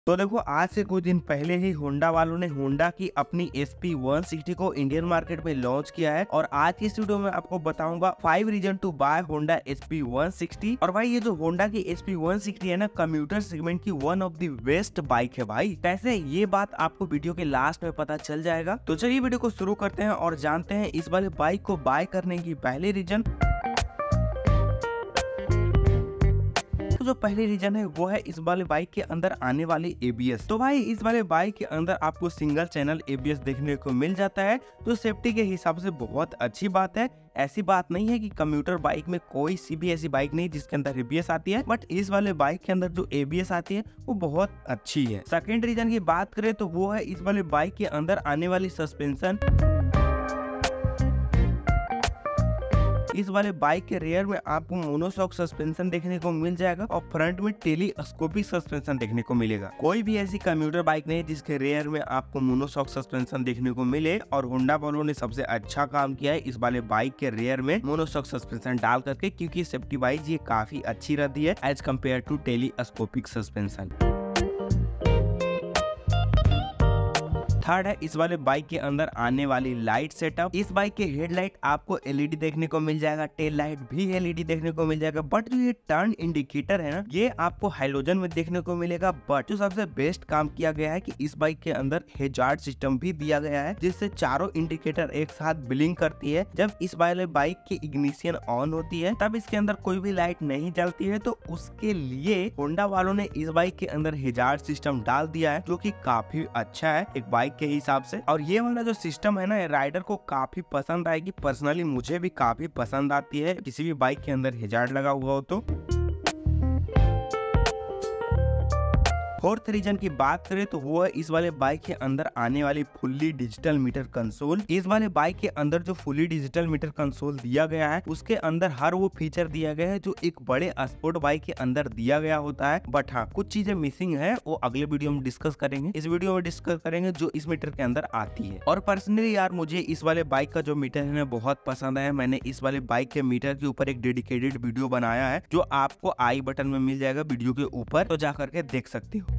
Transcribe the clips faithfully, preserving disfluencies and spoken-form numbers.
तो देखो, आज से कुछ दिन पहले ही होंडा वालों ने होंडा की अपनी एस पी वन सिक्सटी को इंडियन मार्केट में लॉन्च किया है। और आज की इस वीडियो में आपको बताऊंगा five reason to buy Honda S P one sixty. और भाई, ये जो होंडा की एस पी वन सिक्सटी है ना, कम्यूटर सेगमेंट की one of the best bike है भाई। कैसे, ये बात आपको वीडियो के लास्ट में पता चल जाएगा। तो चलिए वीडियो को शुरू करते हैं और जानते हैं इस वाले बाइक को बाय करने की पहले रीजन। तो जो पहली रीजन है वो है इस वाले बाइक के अंदर आने वाली ए बी एस। तो भाई, इस वाले बाइक के अंदर आपको single channel A B S देखने को मिल जाता है, तो सेफ्टी के हिसाब से बहुत अच्छी बात है। ऐसी बात नहीं है कि कम्यूटर बाइक में कोई सी भी ऐसी बाइक नहीं जिसके अंदर ए बी एस आती है, बट इस वाले बाइक के अंदर जो ए बी एस आती है वो बहुत अच्छी है। सेकेंड रीजन की बात करें तो वो है इस वाले बाइक के अंदर आने वाली सस्पेंशन। इस वाले बाइक के रेयर में आपको मोनोशॉक सस्पेंशन देखने को मिल जाएगा और फ्रंट में टेलीस्कोपिक सस्पेंशन देखने को मिलेगा। कोई भी ऐसी कम्यूटर बाइक नहीं जिसके रेयर में आपको मोनोशॉक सस्पेंशन देखने को मिले, और होंडा वालों ने सबसे अच्छा काम किया है इस वाले बाइक के रेयर में मोनोशॉक सस्पेंशन डाल करके, क्योंकि सेफ्टी वाइज ये काफी अच्छी रहती है as compare to telescopic suspension. Third है इस वाले बाइक के अंदर आने वाली लाइट सेटअप। इस बाइक के हेडलाइट आपको एल ई डी देखने को मिल जाएगा, टेल लाइट भी एल ई डी देखने को मिल जाएगा, बट जो ये टर्न इंडिकेटर है ना, ये आपको हैलोजन में देखने को मिलेगा। बट जो सबसे बेस्ट काम किया गया है कि इस बाइक के अंदर हैजार्ड सिस्टम भी दिया गया है, जिससे चारों इंडिकेटर एक साथ ब्लिंक करती है। जब इस वाले बाइक की इग्निशन ऑन होती है तब इसके अंदर कोई भी लाइट नहीं जलती है, तो उसके लिए होंडा वालों ने इस बाइक के अंदर हैजार्ड सिस्टम डाल दिया है, जो कि काफी अच्छा है एक बाइक के हिसाब से। और ये वाला जो सिस्टम है ना, राइडर को काफी पसंद आएगी। पर्सनली मुझे भी काफी पसंद आती है किसी भी बाइक के अंदर हैजार्ड लगा हुआ हो तो। फोर्थ रीजन की बात करें तो वो है इस वाले बाइक के अंदर आने वाली फुल्ली डिजिटल मीटर कंसोल। इस वाले बाइक के अंदर जो फुल्ली डिजिटल मीटर कंसोल दिया गया है, उसके अंदर हर वो फीचर दिया गया है जो एक बड़े स्पोर्ट बाइक के अंदर दिया गया होता है। बट हाँ, कुछ चीजें मिसिंग है, वो अगले वीडियो में डिस्कस करेंगे। इस वीडियो में डिस्कस करेंगे जो इस मीटर के अंदर आती है। और पर्सनली यार, मुझे इस वाले बाइक का जो मीटर है बहुत पसंद आया। मैंने इस वाले बाइक के मीटर के ऊपर एक डेडिकेटेड वीडियो बनाया है, जो आपको आई बटन में मिल जाएगा वीडियो के ऊपर, तो जा करके देख सकते हो।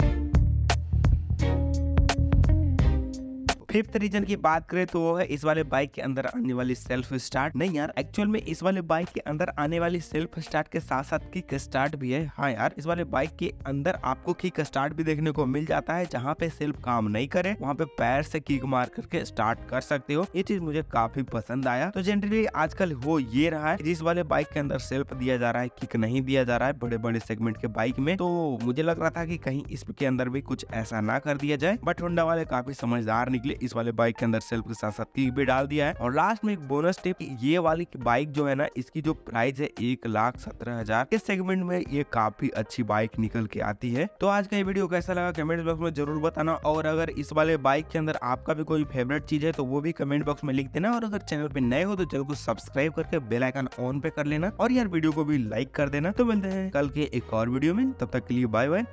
फिफ्थ रीजन की बात करें तो वो है इस वाले बाइक के अंदर आने वाली सेल्फ स्टार्ट। नहीं यार, एक्चुअल में इस वाले बाइक के अंदर आने वाली सेल्फ स्टार्ट के साथ साथ किक स्टार्ट भी है। हाँ यार, इस वाले बाइक के अंदर आपको किक स्टार्ट भी देखने को मिल जाता है। जहाँ पे सेल्फ काम नहीं करे वहाँ पे पैर से किक मार करके स्टार्ट कर सकते हो। ये चीज मुझे काफी पसंद आया। तो जनरली आजकल हो ये रहा है, जिस वाले बाइक के अंदर सेल्फ दिया जा रहा है, किक नहीं दिया जा रहा है बड़े बड़े सेगमेंट के बाइक में। तो मुझे लग रहा था कि कहीं इसके अंदर भी कुछ ऐसा ना कर दिया जाए, बट होंडा वाले काफी समझदार निकले, इस वाले बाइक के अंदर सेल्फ के साथ साथ किक भी डाल दिया है। और लास्ट में एक बोनस टिप, ये वाली बाइक जो है ना, इसकी जो प्राइस है एक लाख सत्रह हजार के सेगमेंट में ये काफी अच्छी बाइक निकल के आती है। तो आज का ये वीडियो कैसा लगा कमेंट बॉक्स में जरूर बताना। और अगर इस वाले बाइक के अंदर आपका भी कोई फेवरेट चीज है तो वो भी कमेंट बॉक्स में लिख देना। और अगर चैनल पे नए हो तो चैनल को सब्सक्राइब करके बेल आइकन ऑन पे कर लेना, और यार वीडियो को भी लाइक कर देना। तो मिलते हैं कल के एक और वीडियो में, तब तक के लिए बाय बाय।